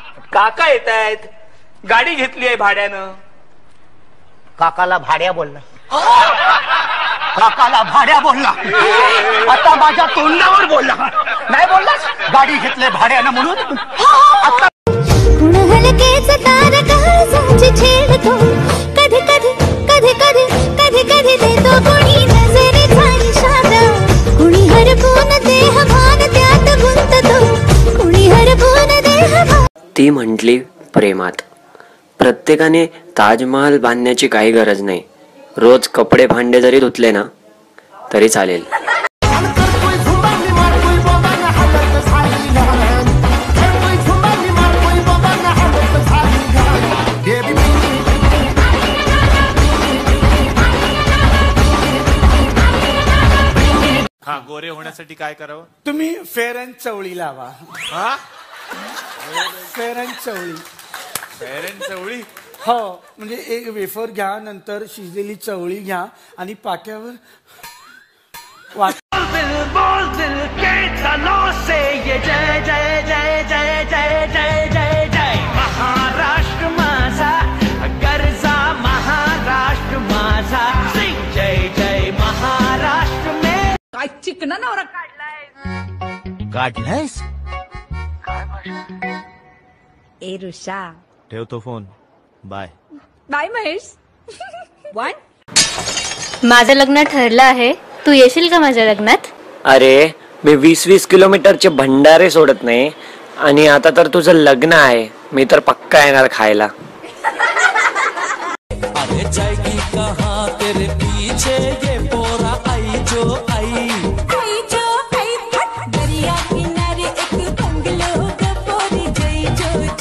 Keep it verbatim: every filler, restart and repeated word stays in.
काका येत आहेत, गाडी घेतली आहे भाड्यानं. काकाला भाड्या बोलला, काकाला भाड्या बोलला. आता माझ्या तोंडावर बोलला. नाही बोललास गाडी घेतले भाड्यानं म्हणून. आता कुण हलकेच तार काळजाची छेडतो, कधी कधी कधी कधी कधी कधी देतो कोणी नजरेचा इशारा. कुणी हरपून देह भान त्यात गुंततो, कुणी हरपून देह भान. ती म्हटली प्रेमात. प्रत्येकाने ताजमहाल बांधण्याची काही गरज नाही. रोज कपडे भांडे जरी धुतले ना तरी चालेल. हा, गोरे होण्यासाठी काय करावं? तुम्ही फेर अँड चवळी लावा. हा, फेर अँड चवळी. फेर अँड चवळी. हो, म्हणजे एक वेफर घ्या, नंतर शिजलेली चवळी घ्या आणि पाट्यावर वाट. बोल दिल के तनों से ये जय जय जय जय जय जय जय जय महाराष्ट्र माझा, गरजा महाराष्ट्र माझा. सिंग जय जय महाराष्ट्र में. काय चिकना नवरा काढलाय. काढलायस ए ऋषा. ठेवतो phone. Bye bye Mahesh. One. माझं लग्न ठरलं आहे, तू येशील का माझ्या लग्नात? अरे मी वीस वीस किलोमीटरचे भंडारे सोडत नाही, आणि आता तर तुझं लग्न आहे, मी तर पक्का येणार खायला. अरे जाएगी कहाँ तेरे पीछे ये पोरा आई जो आई. आई जो आई दरिया किनारे एक बंगलो का पोरी जय जो